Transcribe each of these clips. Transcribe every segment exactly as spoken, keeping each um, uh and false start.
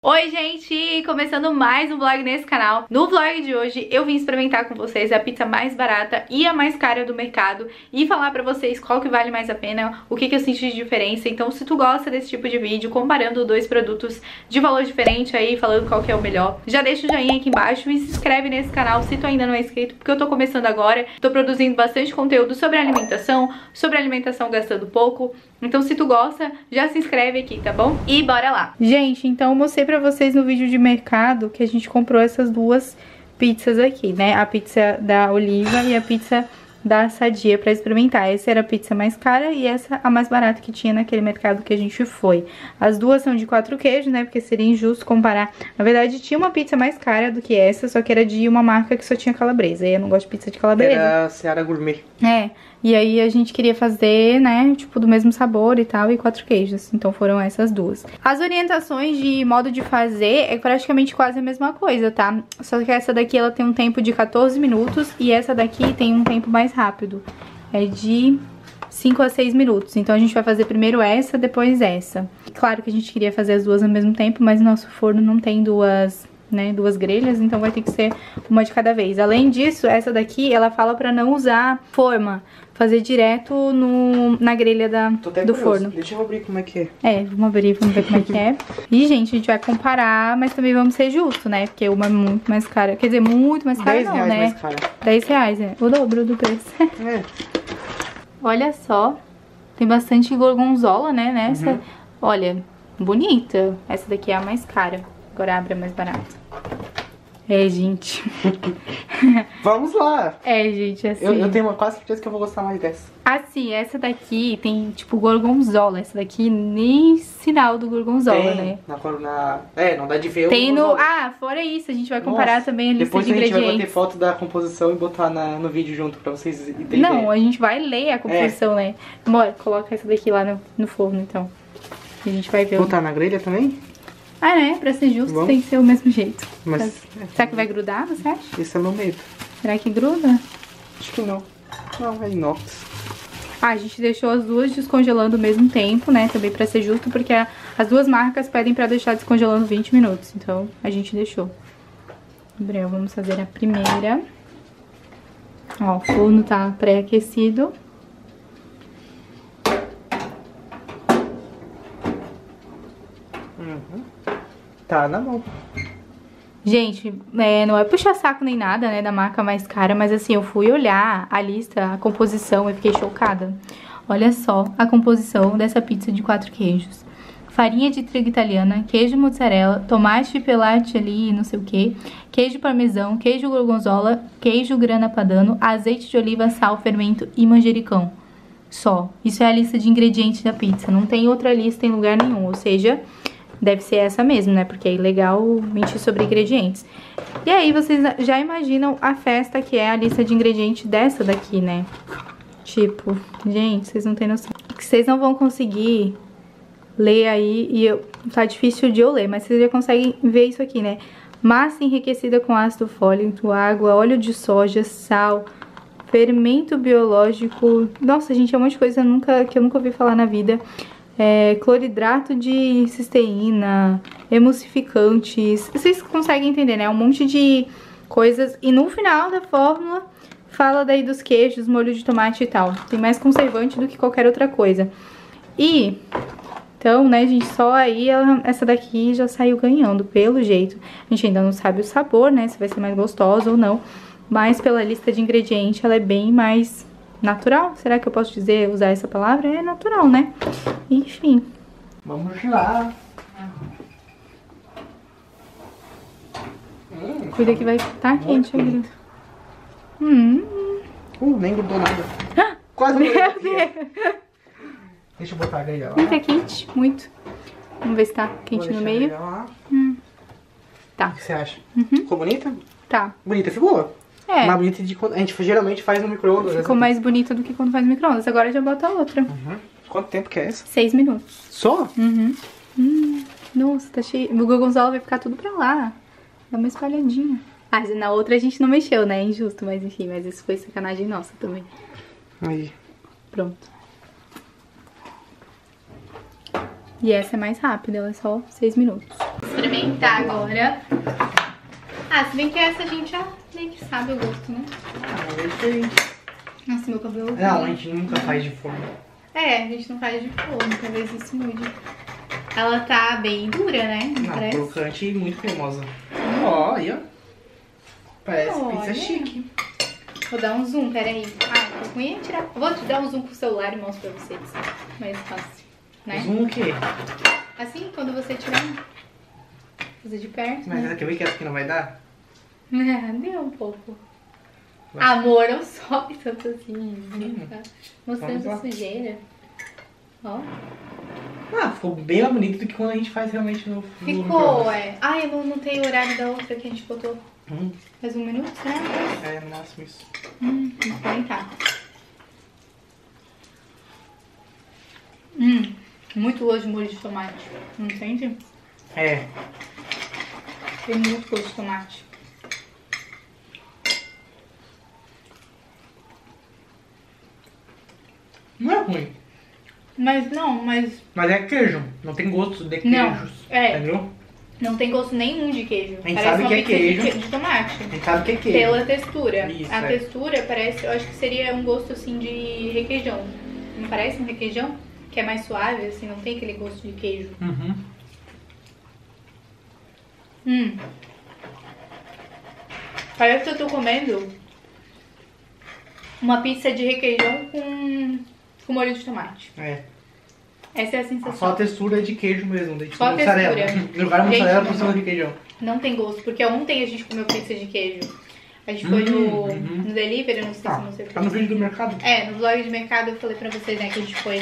Oi gente, começando mais um vlog nesse canal. No vlog de hoje eu vim experimentar com vocês a pizza mais barata e a mais cara do mercado e falar pra vocês qual que vale mais a pena, o que que eu senti de diferença. Então se tu gosta desse tipo de vídeo, comparando dois produtos de valor diferente aí, falando qual que é o melhor, já deixa o joinha aqui embaixo e se inscreve nesse canal se tu ainda não é inscrito, porque eu tô começando agora, tô produzindo bastante conteúdo sobre alimentação, sobre alimentação gastando pouco. Então se tu gosta, já se inscreve aqui, tá bom? E bora lá! Gente, então eu mostrei pra vocês no vídeo de mercado que a gente comprou essas duas pizzas aqui, né? A pizza da Oliva e a pizza da Sadia pra experimentar. Essa era a pizza mais cara e essa a mais barata que tinha naquele mercado que a gente foi. As duas são de quatro queijos, né? Porque seria injusto comparar. Na verdade, tinha uma pizza mais cara do que essa, só que era de uma marca que só tinha calabresa. E eu não gosto de pizza de calabresa. Era Seara Gourmet. É. E aí a gente queria fazer, né, tipo, do mesmo sabor e tal, e quatro queijos. Então foram essas duas. As orientações de modo de fazer é praticamente quase a mesma coisa, tá? Só que essa daqui, ela tem um tempo de quatorze minutos e essa daqui tem um tempo mais rápido. É de cinco a seis minutos. Então a gente vai fazer primeiro essa, depois essa. Claro que a gente queria fazer as duas ao mesmo tempo, mas nosso forno não tem duas... né, duas grelhas, então vai ter que ser uma de cada vez. Além disso, essa daqui, ela fala pra não usar forma, fazer direto no, na grelha da, do curioso. Forno. Deixa eu abrir como é que é. É, vamos abrir, vamos ver como é que é. E, gente, a gente vai comparar, mas também vamos ser justos, né, porque uma é muito mais cara, quer dizer, muito mais cara não, né? mais cara. dez reais, é, o dobro do preço. É. Olha só, tem bastante gorgonzola, né, nessa. Uhum. Olha, bonita. Essa daqui é a mais cara. Agora abre a mais barata. É, gente. Vamos lá. É, gente, assim... Eu, eu tenho uma quase certeza que eu vou gostar mais dessa. Assim, essa daqui tem, tipo, gorgonzola. Essa daqui nem sinal do gorgonzola, tem, né? Na, na, é, não dá de ver tem o no... Ah, fora isso, a gente vai comparar Nossa, também a lista depois de ingredientes. Depois a gente vai bater foto da composição e botar na, no vídeo junto pra vocês entenderem. Não, a gente vai ler a composição, é. né? Amor, coloca essa daqui lá no, no forno, então. A gente vai ver. Botar o... na grelha também? Ah, né? Pra ser justo, Bom. tem que ser o mesmo jeito. Mas... Será, será que vai grudar, você acha? Esse é meu medo. Será que gruda? Acho que não. Não, é inox. Ah, a gente deixou as duas descongelando ao mesmo tempo, né? Também pra ser justo, porque a, as duas marcas pedem pra deixar descongelando vinte minutos. Então, a gente deixou. Gabriel, vamos fazer a primeira. Ó, o forno tá pré-aquecido. Uhum. Tá na mão. Gente, é, não é puxar saco nem nada, né, da marca mais cara, mas assim, eu fui olhar a lista, a composição e fiquei chocada. Olha só a composição dessa pizza de quatro queijos. Farinha de trigo italiana, queijo mozzarella, tomate pelate ali, não sei o que, queijo parmesão, queijo gorgonzola, queijo grana padano, azeite de oliva, sal, fermento e manjericão. Só. Isso é a lista de ingredientes da pizza, não tem outra lista em lugar nenhum, ou seja... Deve ser essa mesmo, né? Porque é ilegal mentir sobre ingredientes. E aí vocês já imaginam a festa que é a lista de ingredientes dessa daqui, né? Tipo, gente, vocês não têm noção. Que vocês não vão conseguir ler aí e eu, tá difícil de eu ler, mas vocês já conseguem ver isso aqui, né? Massa enriquecida com ácido fólico, água, óleo de soja, sal, fermento biológico. Nossa, gente, é um monte de coisa nunca, que eu nunca ouvi falar na vida. É, cloridrato de cisteína, emulsificantes, vocês conseguem entender, né? Um monte de coisas. E no final da fórmula fala daí dos queijos, molho de tomate e tal. Tem mais conservante do que qualquer outra coisa. E, então, né, gente, só aí ela, essa daqui já saiu ganhando, pelo jeito. A gente ainda não sabe o sabor, né, se vai ser mais gostosa ou não. Mas pela lista de ingredientes ela é bem mais... natural? Será que eu posso dizer, usar essa palavra? É natural, né? Enfim. Vamos lá. Hum, Cuida que vai estar quente ainda. Hum. Uh, nem grudou nada. Ah, quase meu não. Deus. Deixa eu botar a grelha lá. Hum, tá quente, muito. Vamos ver se tá quente no meio. Hum. Tá. O que você acha? Uhum. Ficou bonita? Tá. Bonita ficou? É. Mais bonita de quando a gente geralmente faz no micro-ondas. Ficou mais bonita do que quando faz no micro-ondas. Agora já bota outra. Uhum. Quanto tempo que é essa? Seis minutos. Só? Uhum. Hum. Nossa, tá cheio. O gorgonzola vai ficar tudo pra lá. Dá uma espalhadinha. Ah, na outra a gente não mexeu, né? É injusto, mas enfim. Mas isso foi sacanagem nossa também. Aí. Pronto. E essa é mais rápida, ela é só seis minutos. experimentar agora. Ah, se bem que essa a gente já meio que sabe o gosto, né? Ah, é diferente. Nossa, meu cabelo... Não, a gente nunca faz de forno. É, a gente não faz de forno, talvez isso mude. Ela tá bem dura, né? Não, Não, parece? crocante e muito cremosa. Ó, aí, ó. Parece Olha. pizza chique. Vou dar um zoom, peraí. Ah, tô com ia tirar. Vou te dar um zoom com o celular e mostro pra vocês. Mais fácil, né? Zoom o quê? Assim, quando você tirar, fazer de perto, Mas né? essa quer ver que essa aqui não vai dar? É, deu um pouco. Vai. Amor, não sobe tanto assim. Hum. Tá mostrando Vamos lá. sujeira. Ó. Ah, ficou bem mais bonito do que quando a gente faz realmente no no Ficou, micro-ondas. é. Ai, não, não tem o horário da outra que a gente botou. Hum, Faz um minuto, né? é, no máximo isso. Hum, vamos comentar. Hum, muito gosto de molho de tomate. Não sente? É. Tem muito gosto de tomate. Não é ruim. Mas não, mas Mas é queijo. Não tem gosto de queijos. Não, é. Entendeu? não tem gosto nenhum de queijo. A gente Parece sabe uma que é pizza de queijo. que- de tomate. A gente sabe que é queijo. Pela textura. Isso, a é. textura parece, eu acho que seria um gosto assim de requeijão. Não parece um requeijão? Que é mais suave, assim, não tem aquele gosto de queijo. Uhum. Hum. Parece que eu tô comendo uma pizza de requeijão com, com molho de tomate. É. Essa é a Só a sensação. textura é de queijo mesmo. De Só a mussarela. textura. Jogaram Gente, mussarela por não- cima do requeijão. Não tem gosto, porque ontem a gente comeu pizza de queijo. A gente foi Uhum, no, uhum. no delivery, eu não sei se Ah, eu mostrei tá pra no vocês. vídeo do mercado? É, no vlog de mercado eu falei pra vocês, né, que a gente foi.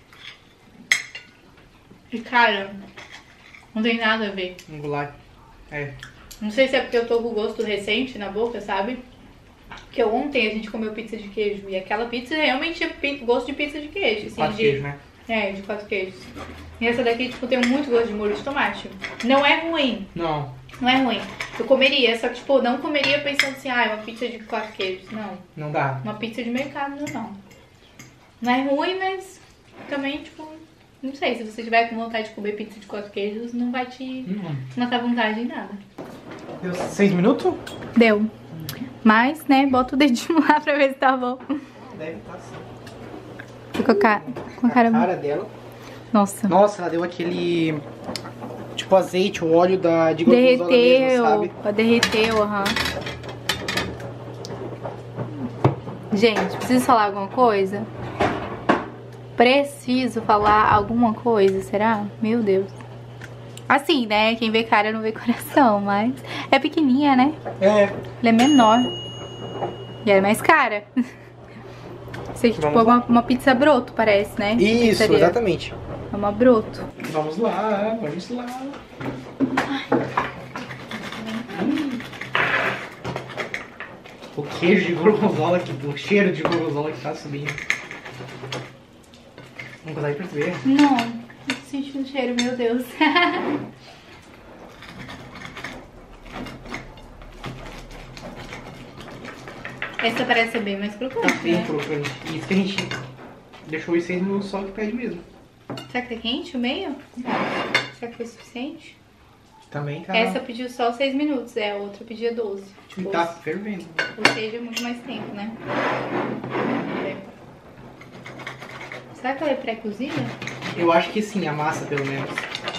E cara, não tem nada a ver. Um goulart. É. Não sei se é porque eu tô com o gosto recente na boca, sabe? Porque ontem a gente comeu pizza de queijo. E aquela pizza realmente tinha pi- gosto de pizza de queijo. Assim, Quatro de... queijos, né? É, de quatro queijos. E essa daqui, tipo, tem muito gosto de molho de tomate. Não é ruim, Não. não é ruim. Eu comeria, só que, tipo, não comeria pensando assim, ah, é uma pizza de quatro queijos. Não. Não dá. Uma pizza de mercado, não. Não é ruim, mas também, tipo, não sei. Se você tiver com vontade de comer pizza de quatro queijos, não vai te Hum. matar vontade em nada. Deu seis minutos? Deu. Mas, né, bota o dedinho lá pra ver se tá bom. Deve estar sim. Tô com a cara, com a cara... cara dela. Nossa. Nossa, ela deu aquele... Tipo azeite, o óleo da, de gorgonzola mesmo, sabe? Derreteu. Derreteu, aham. Gente, preciso falar alguma coisa? Preciso falar alguma coisa, será? Meu Deus. Assim, né? Quem vê cara não vê coração, mas é pequenininha, né? É. Ela é menor. E ela é mais cara. Isso aqui, tipo, é Vamos uma, uma pizza broto, parece, né? Isso, Pizzaria. exatamente. É uma broto. Vamos lá, vamos lá. Hum. O queijo de gorgonzola, que, o cheiro de gorgonzola que tá subindo. Não consegue perceber? Não, eu senti um cheiro, meu Deus. Essa parece ser bem mais Tá crocante, bem né? crocante. Isso que a gente deixou os seis minutos só que pede mesmo. Será que tá quente o meio? Será que foi suficiente? Também tá. Essa pediu só seis minutos, é, a outra pedia doze. E Tipo, tá fervendo. ou seja, muito mais tempo, né? É. Será que ela é pré-cozida? Eu acho que sim, a massa pelo menos.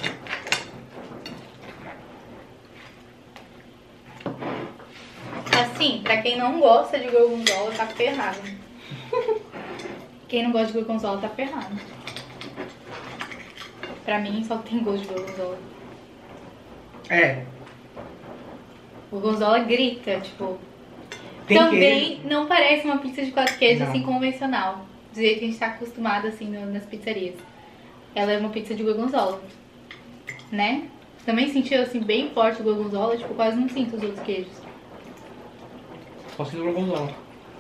Assim, pra quem não gosta de gorgonzola, tá ferrado. Quem não gosta de gorgonzola tá ferrado. Pra mim, só tem gosto de gorgonzola. É. Gorgonzola grita, tipo... Tem Também queijo. não parece uma pizza de quatro queijos, Não. assim, convencional. Do jeito que a gente tá acostumado, assim, no- nas pizzarias. Ela é uma pizza de gorgonzola, né? Também sentiu, assim, bem forte o gorgonzola, tipo, quase não sinto os outros queijos. Só sendo gorgonzola.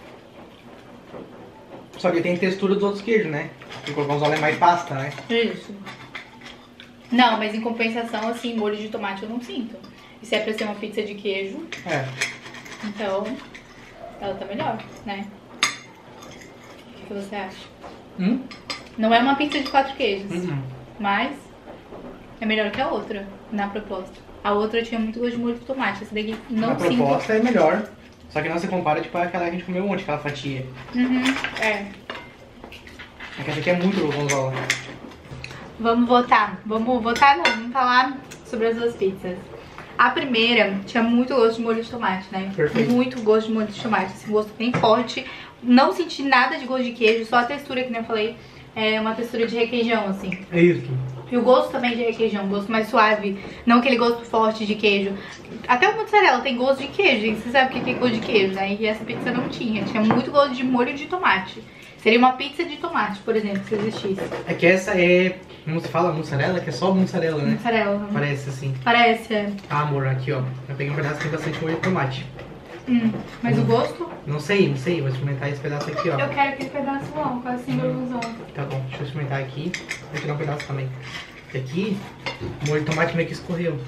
Só que tem textura dos outros queijos, né? O gorgonzola é mais pasta, né? Isso. Não, mas em compensação, assim, molho de tomate eu não sinto. E se é pra ser uma pizza de queijo, É. então ela tá melhor, né? O que, que você acha? Hum? Não é uma pizza de quatro queijos, Uhum. mas é melhor que a outra, na proposta. A outra tinha muito gosto de molho de tomate. Essa daqui não A sinto. proposta é melhor. Só que não se compara, tipo, aquela que a gente comeu ontem, aquela fatia. Uhum, é. É que essa aqui é muito gorgonzola. Vamos votar. Vamos votar não, vamos falar sobre as duas pizzas. A primeira tinha muito gosto de molho de tomate, né? Perfeito. Muito gosto de molho de tomate. Esse gosto bem forte. Não senti nada de gosto de queijo, só a textura, que nem eu falei. É uma textura de requeijão, assim. É isso. E o gosto também de requeijão, um gosto mais suave. Não aquele gosto forte de queijo. Até o mozzarella tem gosto de queijo, gente. Você sabe o que é gosto de queijo, né? E essa pizza não tinha. Tinha muito gosto de molho de tomate. Seria uma pizza de tomate, por exemplo, se existisse. É que essa é... Como se fala? Mussarela? Que é só mussarela, né? Mussarela. Parece assim. Parece, é. Ah, amor, aqui, ó. Eu peguei um pedaço que tem bastante molho de tomate. Hum, mas Hum. o gosto? Não sei, não sei. Vou experimentar esse pedaço aqui, ó. Eu quero aquele pedaço não, quase sem gorgonzola. Tá bom, deixa eu experimentar aqui. Vou tirar um pedaço também. E aqui, o molho de tomate meio que escorreu.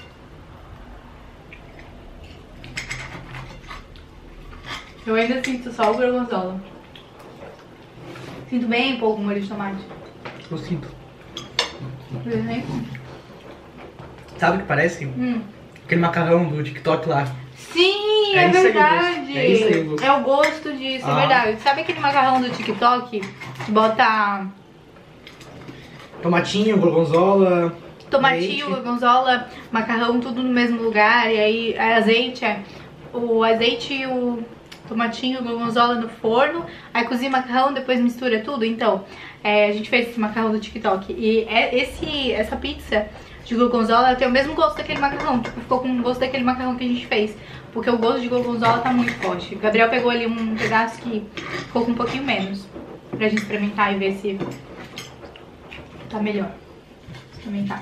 Eu ainda sinto só o gorgonzola. Sinto bem pouco molho de tomate. Eu sinto. Por exemplo. Sabe o que parece? Hum. Aquele macarrão do TikTok lá. Sim, É é, isso aí o verdade. gosto. É isso aí o gosto. É o gosto disso, Ah. é verdade. Sabe aquele macarrão do TikTok? Que bota Tomatinho, gorgonzola. tomatinho, leite. gorgonzola, macarrão, tudo no mesmo lugar. E aí é azeite, é o azeite e o tomatinho, gorgonzola no forno. Aí cozinha o macarrão, depois mistura tudo. Então, é, a gente fez esse macarrão do TikTok. E é esse, essa pizza de gorgonzola tem o mesmo gosto daquele macarrão. Tipo, ficou com o gosto daquele macarrão que a gente fez. Porque o gosto de gorgonzola tá muito forte. O Gabriel pegou ali um pedaço que ficou com um pouquinho menos. Pra gente experimentar e ver se tá melhor. Experimentar.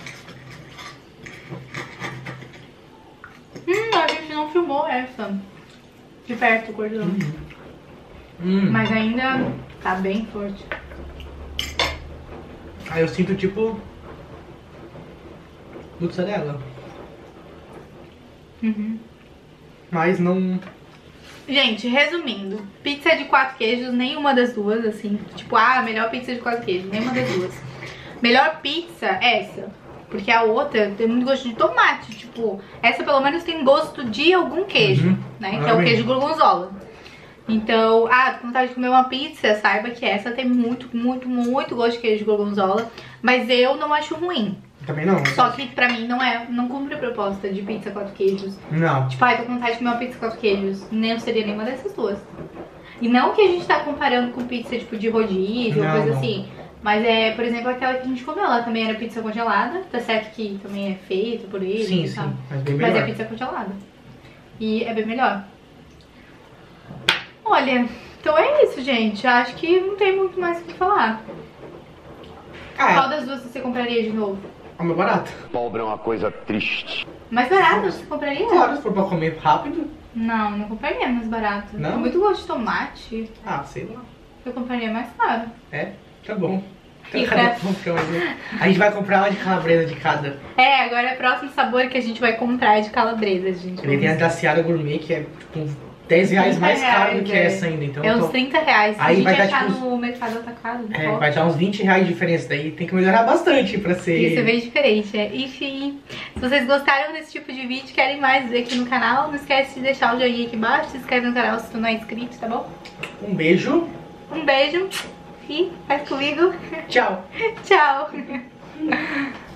Hum, a gente não filmou essa. De perto, o cordão. Hum. Mas ainda tá bem forte. Aí eu sinto tipo... mussarela. Uhum. Mas não... Gente, resumindo, pizza de quatro queijos, nenhuma das duas, assim. Tipo, ah, melhor pizza de quatro queijos, nenhuma das duas. Melhor pizza, essa. Porque a outra tem muito gosto de tomate. Tipo, essa pelo menos tem gosto de algum queijo, Uhum. né? Que é o queijo gorgonzola. Então, ah, tô com vontade de comer uma pizza, saiba que essa tem muito, muito, muito gosto de queijo de gorgonzola. Mas eu não acho ruim. Também não. Só que pra mim não é, não cumpre a proposta de pizza quatro queijos. Não. Tipo, ai, tô com vontade de comer uma pizza quatro queijos. Nem seria nenhuma dessas duas. E não que a gente tá comparando com pizza tipo de rodízio ou Não, coisa não. assim. Mas é, por exemplo, aquela que a gente comeu lá também era pizza congelada. Tá certo que também é feita por ele Sim, e sim. tal. Mas bem Mas melhor. é pizza congelada. E é bem melhor. Olha, então é isso, gente. Acho que não tem muito mais o que falar. Ah, Qual das duas você compraria de novo? é mais barato. Pobre é uma coisa triste. Mais barato você compraria? Claro, se for pra comer rápido. Não, não compraria mais barato. Não? Tem muito gosto de tomate. Ah, sei lá. Eu compraria mais caro. É, tá bom. Então, Fica. cadê? Vamos ficar mais um. A gente vai comprar uma de calabresa de cada. É, agora é o próximo sabor que a gente vai comprar é de calabresa, gente. Ele tem a da Seara Gourmet, que é tipo uns dez reais mais caro do que é. essa ainda. Então, É eu uns tô- trinta reais. Se Aí a gente vai dar, achar tipo, no mercado atacado. É, ó. vai dar uns vinte reais de diferença. Daí tem que melhorar bastante pra ser. Isso é bem diferente, é. Enfim, se vocês gostaram desse tipo de vídeo, querem mais ver aqui no canal, não esquece de deixar o joinha aqui embaixo, se inscreve no canal se tu não é inscrito, tá bom? Um beijo. Um beijo e faz comigo. Tchau. Tchau.